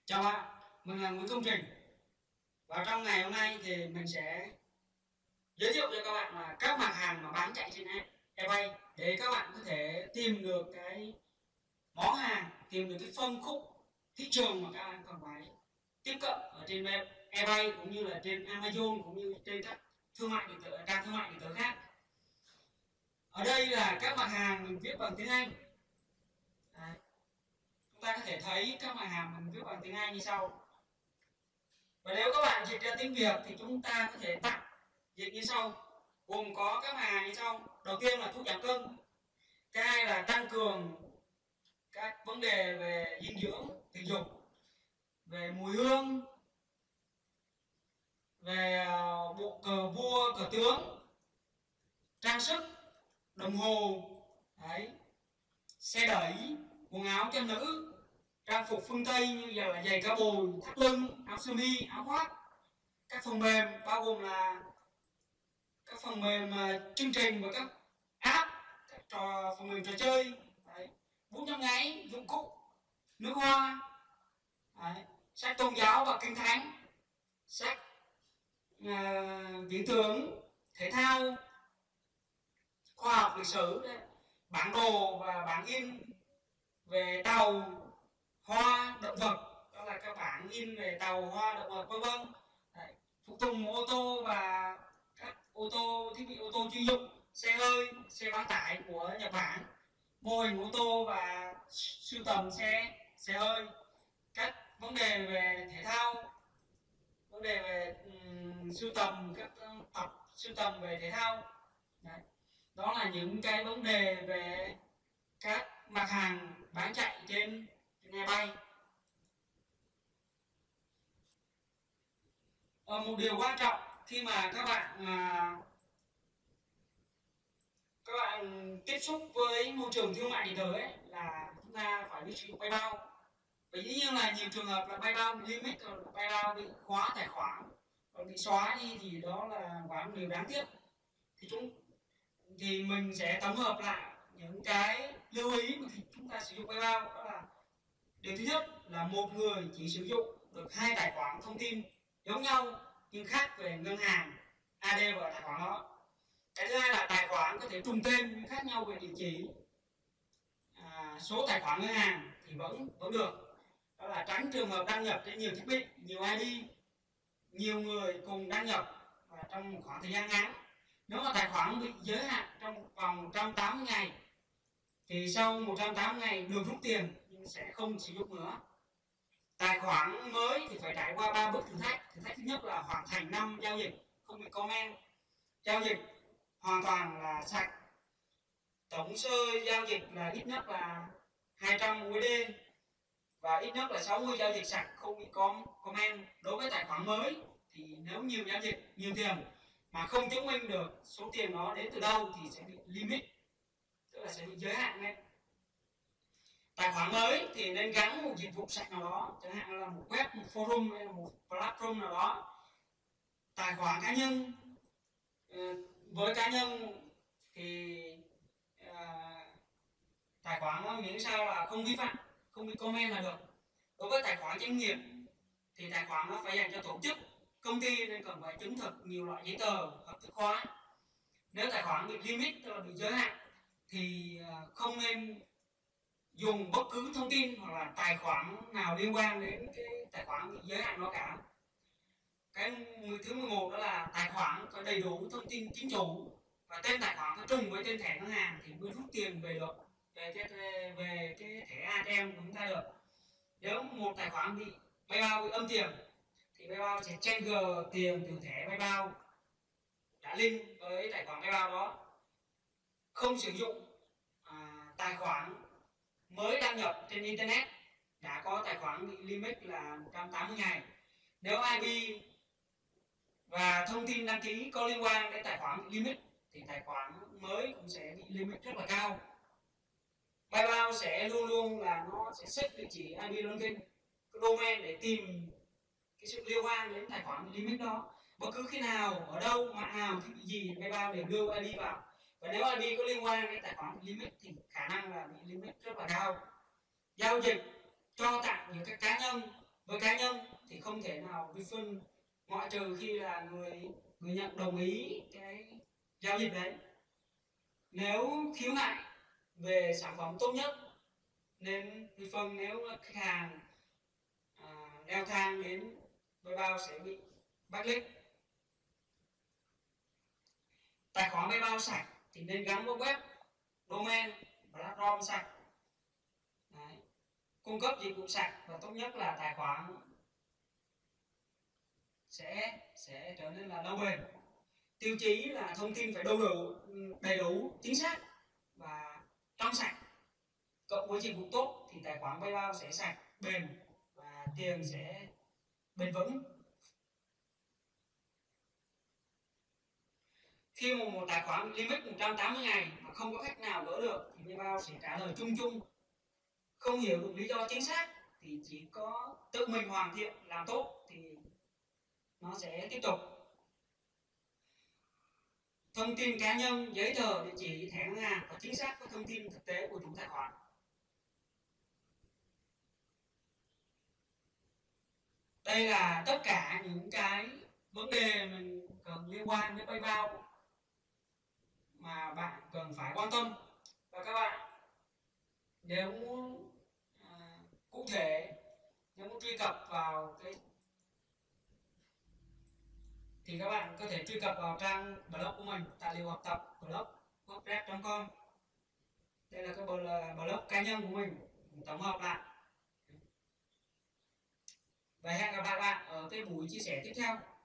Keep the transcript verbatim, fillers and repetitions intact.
Chào bạn, mình là Nguyễn Công Trình. Và trong ngày hôm nay thì mình sẽ giới thiệu cho các bạn là các mặt hàng mà bán chạy trên eBay để các bạn có thể tìm được cái món hàng, tìm được cái phân khúc thị trường mà các bạn cần phải tiếp cận ở trên web eBay cũng như là trên Amazon cũng như trên các thương mại điện tử, trang thương mại điện tử khác. Ở đây là các mặt hàng mình viết bằng tiếng Anh. Đấy. Chúng ta có thể thấy các mặt hàng mình viết bằng tiếng Anh như sau. Và nếu các bạn dịch ra tiếng Việt thì chúng ta có thể tặng dịch như sau, gồm có các mặt hàng như sau. Đầu tiên là thuốc giảm cân, cái hai là tăng cường các vấn đề về dinh dưỡng tình dục, về mùi hương, về bộ cờ vua cờ tướng, trang sức, đồng hồ, đấy, xe đẩy, quần áo cho nữ, trang phục phương Tây như là giày cao bồi, thắt lưng, áo sơ mi, áo khoác, các phần mềm bao gồm là các phần mềm uh, chương trình và các app, các trò phần mềm trò chơi, bút nhấp nháy, dụng cụ, nước hoa, đấy, sách tôn giáo và kinh thánh, sách uh, viễn tưởng, thể thao, khoa học lịch sử, đấy, bản đồ và bản in về tàu, hoa, động vật, đó là các bản in về tàu, hoa, động vật, vân vân. Phụ tùng ô tô và các ô tô, thiết bị ô tô chuyên dụng, xe hơi, xe bán tải của Nhật Bản, mô hình ô tô và sưu tầm xe, xe hơi, các vấn đề về thể thao, vấn đề về um, sưu tầm, các tập sưu tầm về thể thao. Đấy. Đó là những cái vấn đề về các mặt hàng bán chạy trên eBay. Ờ, một điều quan trọng khi mà các bạn à, các bạn tiếp xúc với môi trường thương mại điện tử ấy là chúng ta phải biết sử dụng PayPal. Bởi dĩ nhiên là nhiều trường hợp là PayPal bị limit, PayPal bị khóa tài khoản, còn bị xóa đi thì đó là quả một điều đáng tiếc. Thì chúng thì mình sẽ tổng hợp lại những cái lưu ý mà khi chúng ta sử dụng PayPal. Đó là điều thứ nhất là một người chỉ sử dụng được hai tài khoản thông tin giống nhau nhưng khác về ngân hàng a đê và tài khoản đó. Cái thứ hai là tài khoản có thể trùng tên nhưng khác nhau về địa chỉ, à, số tài khoản ngân hàng thì vẫn vẫn được. Đó là tránh trường hợp đăng nhập trên nhiều thiết bị, nhiều i đê, nhiều người cùng đăng nhập và trong một khoảng thời gian ngắn. Nếu mà tài khoản bị giới hạn trong vòng một trăm tám mươi ngày thì sau một trăm tám mươi ngày được rút tiền nhưng sẽ không sử dụng nữa. Tài khoản mới thì phải trải qua ba bước thử thách. Thử thách thứ nhất là hoàn thành năm giao dịch không bị comment, giao dịch hoàn toàn là sạch, tổng sơ giao dịch là ít nhất là hai trăm u ét đê và ít nhất là sáu mươi giao dịch sạch không bị comment. Đối với tài khoản mới thì nếu nhiều giao dịch, nhiều tiền mà không chứng minh được số tiền đó đến từ đâu thì sẽ bị limit, tức là sẽ bị giới hạn đấy. Tài khoản mới thì nên gắn một dịch vụ sạch nào đó, chẳng hạn là một web, một forum hay là một platform nào đó. Tài khoản cá nhân, với cá nhân thì uh, tài khoản miễn sao là không vi phạm, không bị comment là được. Đối với tài khoản doanh nghiệp thì tài khoản nó phải dành cho tổ chức, công ty nên cần phải chứng thực nhiều loại giấy tờ hợp thức hóa. Nếu tài khoản bị limit, tức là bị giới hạn, thì không nên dùng bất cứ thông tin hoặc là tài khoản nào liên quan đến cái tài khoản bị giới hạn đó cả. Cái thứ mười một đó là tài khoản có đầy đủ thông tin chính chủ và tên tài khoản có trùng với tên thẻ ngân hàng thì mới rút tiền về được, về cái, về cái thẻ a tê em của chúng ta được. Nếu một tài khoản bị PayPal bị âm tiền thì PayPal sẽ trigger tiền từ thẻ PayPal đã link với tài khoản PayPal đó. Không sử dụng à, tài khoản mới đăng nhập trên internet đã có tài khoản bị limit là một trăm tám mươi ngày. Nếu i pê và thông tin đăng ký có liên quan đến tài khoản bị limit thì tài khoản mới cũng sẽ bị limit rất là cao. PayPal sẽ luôn luôn là nó sẽ xếp địa chỉ i pê login, cái domain để tìm cái sự liên quan đến tài khoản bị limit đó. Bất cứ khi nào, ở đâu, mạng nào, thiết bị gì PayPal để đưa i pê vào. Và nếu i pê có liên quan đến tài khoản bị limit thì khả năng là bị limit rất là cao. Giao dịch cho tặng những cái cá nhân Với cá nhân thì không thể nào refund, ngoại trừ khi là người người nhận đồng ý cái giao dịch đấy. Nếu khiếu nại về sản phẩm tốt nhất nên refund, nếu khách hàng à, leo thang đến PayPal sẽ bị blacklist. Tài khoản PayPal sạch thì nên gắn với web domain platform sạch. Đấy. Cung cấp dịch vụ sạch và tốt nhất là tài khoản sẽ sẽ trở nên là lâu bền. Tiêu chí là thông tin phải đầy đủ, đầy đủ, chính xác và trong sạch. Cộng với dịch vụ tốt thì tài khoản PayPal sẽ sạch, bền và tiền sẽ bền vững. Khi mà một tài khoản limit một trăm tám mươi ngày mà không có khách nào gỡ được thì PayPal sẽ trả lời chung chung, không hiểu được lý do chính xác, thì chỉ có tự mình hoàn thiện làm tốt thì nó sẽ tiếp tục. Thông tin cá nhân, giấy tờ, địa chỉ, thẻ ngân hàng có chính xác với thông tin thực tế của chủ tài khoản. Đây là tất cả những cái vấn đề mình cần liên quan với PayPal mà bạn cần phải quan tâm. Và các bạn nếu muốn à, cụ thể, nếu muốn truy cập vào cái thì các bạn có thể truy cập vào trang blog của mình, tài liệu học tập blog wordpress chấm com. Đây là cái blog cá nhân của mình, tổng hợp lại. Và hẹn gặp lại bạn ở cái buổi chia sẻ tiếp theo.